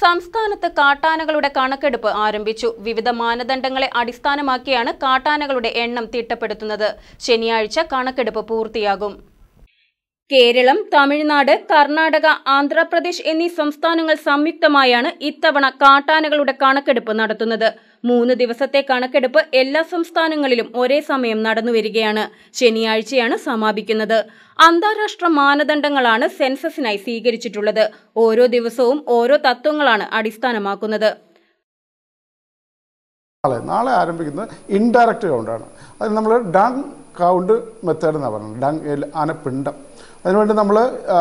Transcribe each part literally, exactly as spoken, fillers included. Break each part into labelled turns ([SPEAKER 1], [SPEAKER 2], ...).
[SPEAKER 1] സംസ്ഥാനത്ത് കാട്ടാനകളുടെ കണക്കെടുപ്പ് ആരംഭിച്ചു. വിവിധ മാനദണ്ഡങ്ങളെ അടിസ്ഥാനമാക്കിയാണ് കാട്ടാനകളുടെ എണ്ണം തിട്ടപ്പെടുത്തുന്നത്. ശനിയാഴ്ച കണക്കെടുപ്പ് പൂർത്തിയാകും. കേരളം, തമിഴ്നാട്, കർണാടക, ആന്ധ്രാപ്രദേശ് എന്നീ സംസ്ഥാനങ്ങൾ സംയുക്തമായാണ് ഇത്തവണ കാട്ടാനകളുടെ കണക്കെടുപ്പ് നടത്തുന്നത്. മൂന്ന് ദിവസത്തെ കണക്കെടുപ്പ് എല്ലാ സംസ്ഥാനങ്ങളിലും ഒരേ സമയം നടന്നുവരികയാണ്. ശനിയാഴ്ചയാണ് സമാപിക്കുന്നത്. അന്താരാഷ്ട്ര മാനദണ്ഡങ്ങളാണ് സെൻസസിനായി സ്വീകരിച്ചിട്ടുള്ളത്. ഓരോ ദിവസവും ഓരോ തത്വങ്ങളാണ് അടിസ്ഥാനമാക്കുന്നത്.
[SPEAKER 2] നാളെ ആരംഭിക്കുന്നത് ഇൻഡയറക്റ്റ് കൗണ്ടാണ്. അത് നമ്മൾ ഡങ് കൗണ്ട് മെത്തേഡ് എന്നാണ് പറയുന്നത്. ഡങ് ആനപ്പിണ്ടം. അതിനുവേണ്ടി നമ്മൾ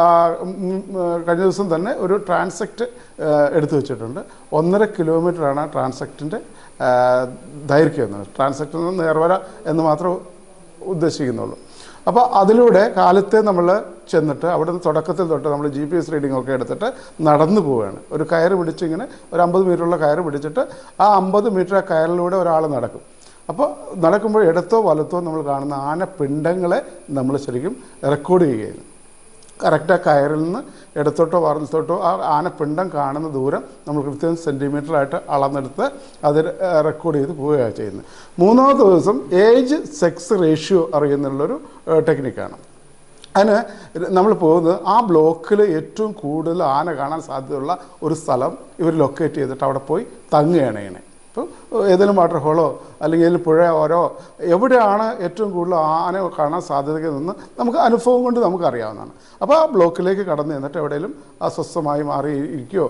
[SPEAKER 2] കഴിഞ്ഞ ദിവസം തന്നെ ഒരു ട്രാൻസെക്റ്റ് എടുത്തു വെച്ചിട്ടുണ്ട്. ഒന്നര കിലോമീറ്ററാണ് ആ ട്രാൻസെക്റ്റിൻ്റെ ദൈർഘ്യം എന്നത്. ട്രാൻസെക്റ്റിൽ നിന്ന് നേർവര എന്ന് മാത്രം ഉദ്ദേശിക്കുന്നുള്ളൂ. അപ്പോൾ അതിലൂടെ കാലത്തെ നമ്മൾ ചെന്നിട്ട് അവിടെ നിന്ന് തുടക്കത്തിൽ തൊട്ട് നമ്മൾ ജി പി എസ് റീഡിംഗ് ഒക്കെ എടുത്തിട്ട് നടന്നു പോവുകയാണ്. ഒരു കയറ് പിടിച്ച് ഇങ്ങനെ ഒരു അമ്പത് മീറ്ററുള്ള കയറ് പിടിച്ചിട്ട് ആ അമ്പത് മീറ്റർ ആ കയറിലൂടെ ഒരാൾ നടക്കും. അപ്പോൾ നടക്കുമ്പോൾ ഇടത്തോ വലത്തോ നമ്മൾ കാണുന്ന ആനപ്പിണ്ടങ്ങളെ നമ്മൾ ശരിക്കും റെക്കോർഡ് ചെയ്യുകയാണ്. കറക്റ്റ് ആ കയറിൽ നിന്ന് ഇടത്തോട്ടോ വലത്തോട്ടോ ആ ആനപ്പിണ്ടം കാണുന്ന ദൂരം നമ്മൾ കൃത്യം സെൻറ്റിമീറ്ററായിട്ട് അളന്നെടുത്ത് അത് റെക്കോർഡ് ചെയ്ത് പോവുകയാണ് ചെയ്യുന്നത്. മൂന്നാമത്തെ ദിവസം ഏജ് സെക്സ് റേഷ്യോ അറിയുന്നുള്ളൊരു ടെക്നിക്കാണ്. അതിന് നമ്മൾ പോകുന്നത് ആ ബ്ലോക്കിൽ ഏറ്റവും കൂടുതൽ ആന കാണാൻ സാധ്യതയുള്ള ഒരു സ്ഥലം ഇവർ ലൊക്കേറ്റ് ചെയ്തിട്ട് അവിടെ പോയി തങ്ങുകയാണ് ഇങ്ങനെ. ഇപ്പോൾ ഏതെങ്കിലും വാട്ടർ ഹോളോ അല്ലെങ്കിൽ ഏതെങ്കിലും പുഴയോരോ എവിടെയാണ് ഏറ്റവും കൂടുതൽ ആന കാണാൻ സാധ്യതയെന്ന് നമുക്ക് അനുഭവം കൊണ്ട് നമുക്കറിയാവുന്നതാണ്. അപ്പോൾ ആ ബ്ലോക്കിലേക്ക് കടന്നു ചെന്നിട്ട് എവിടെയെങ്കിലും അസ്വസ്ഥമായി മാറി ഇരിക്കുകയോ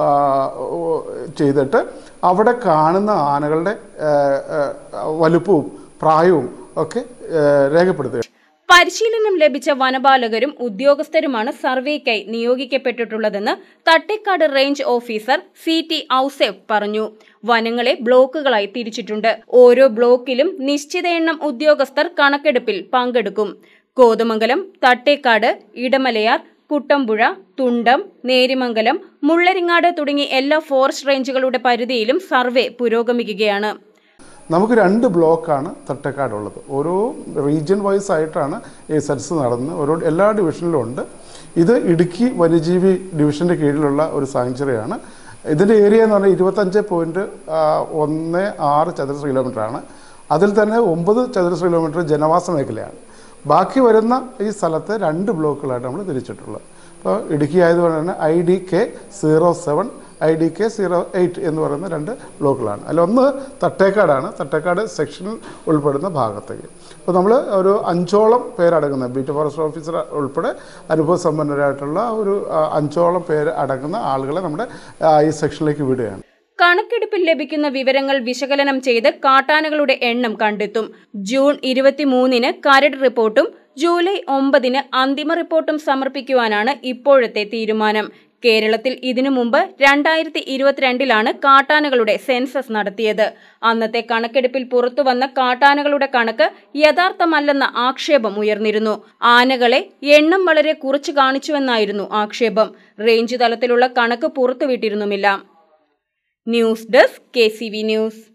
[SPEAKER 2] ചെയ്തിട്ട് അവിടെ കാണുന്ന ആനകളുടെ വലുപ്പവും പ്രായവും ഒക്കെ രേഖപ്പെടുത്തുക.
[SPEAKER 1] പരിശീലനം ലഭിച്ച വനപാലകരും ഉദ്യോഗസ്ഥരുമാണ് സർവേക്കായി നിയോഗിക്കപ്പെട്ടിട്ടുള്ളതെന്ന് Thattekkad range officer C T Ouseph പറഞ്ഞു. വനങ്ങളെ ബ്ലോക്കുകളായി തിരിച്ചിട്ടുണ്ട്. ഓരോ ബ്ലോക്കിലും നിശ്ചിത എണ്ണം ഉദ്യോഗസ്ഥർ കണക്കെടുപ്പിൽ പങ്കെടുക്കും. കോതമംഗലം, തട്ടേക്കാട്, ഇടമലയാർ, കുട്ടമ്പുഴ, തുണ്ടം, നേരിമംഗലം, മുള്ളരിങ്ങാട് തുടങ്ങി എല്ലാ ഫോറസ്റ്റ് റേഞ്ചുകളുടെ പരിധിയിലും സർവേ പുരോഗമിക്കുകയാണ്.
[SPEAKER 2] നമുക്ക് രണ്ട് ബ്ലോക്കാണ് തട്ടേക്കാടുള്ളത്. ഓരോ റീജിയൻ വൈസ് ആയിട്ടാണ് ഈ സെൻസസ് നടന്നത്. ഓരോ എല്ലാ ഡിവിഷനിലും ഉണ്ട്. ഇത് ഇടുക്കി വന്യജീവി ഡിവിഷൻ്റെ കീഴിലുള്ള ഒരു സാങ്ച്വറിയാണ്. ഇതിൻ്റെ ഏരിയ എന്ന് പറഞ്ഞാൽ ഇരുപത്തഞ്ച് പോയിൻറ്റ് ഒന്ന് ആറ് ചതുരശ്ര കിലോമീറ്ററാണ്. അതിൽ തന്നെ ഒമ്പത് ചതുരശ്ര കിലോമീറ്റർ ജനവാസ മേഖലയാണ്. ബാക്കി വരുന്ന ഈ സ്ഥലത്ത് രണ്ട് ബ്ലോക്കുകളായിട്ട് നമ്മൾ തിരിച്ചിട്ടുള്ളത്. ഇപ്പോൾ ഇടുക്കി ആയതുകൊണ്ട് തന്നെ I D K zero seven I D K zero eight എന്ന് പറയുന്ന രണ്ട് ബ്ലോക്കുകളാണ്. അതിലൊന്ന് തട്ടേക്കാടാണ്. തട്ടേക്കാട് സെക്ഷനിൽ ഉൾപ്പെടുന്ന ഭാഗത്തേക്ക് ഇപ്പോൾ നമ്മൾ ഒരു അഞ്ചോളം പേരടങ്ങുന്ന ബീറ്റ് ഫോറസ്റ്റ് ഓഫീസർ ഉൾപ്പെടെ അനുഭവസമ്പന്നരായിട്ടുള്ള ഒരു അഞ്ചോളം പേര് അടങ്ങുന്ന ആളുകളെ നമ്മുടെ ഈ സെക്ഷനിലേക്ക് വിടുകയാണ്.
[SPEAKER 1] കണക്കെടുപ്പിൽ ലഭിക്കുന്ന വിവരങ്ങൾ വിശകലനം ചെയ്ത് കാട്ടാനകളുടെ എണ്ണം കണ്ടെത്തും. ജൂൺ ഇരുപത്തിമൂന്നിന് കരട് റിപ്പോർട്ടും ജൂലൈ ഒമ്പതിന് അന്തിമ റിപ്പോർട്ടും സമർപ്പിക്കുവാനാണ് ഇപ്പോഴത്തെ തീരുമാനം. കേരളത്തിൽ ഇതിനു മുമ്പ് രണ്ടായിരത്തി ഇരുപത്തിരണ്ടിലാണ് കാട്ടാനകളുടെ സെൻസസ് നടത്തിയത്. അന്നത്തെ കണക്കെടുപ്പിൽ പുറത്തുവന്ന കാട്ടാനകളുടെ കണക്ക് യഥാർത്ഥമല്ലെന്ന ആക്ഷേപം ഉയർന്നിരുന്നു. ആനകളെ എണ്ണം വളരെ കുറച്ചു കാണിച്ചുവെന്നായിരുന്നു ആക്ഷേപം. റേഞ്ച് തലത്തിലുള്ള കണക്ക് പുറത്തുവിട്ടിരുന്നുമില്ല. News desk K C V news.